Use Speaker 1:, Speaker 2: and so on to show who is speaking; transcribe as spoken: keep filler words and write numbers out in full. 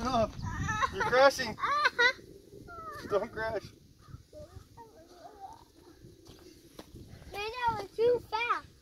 Speaker 1: off. You're crashing. Don't crash.
Speaker 2: Man, that was too fast.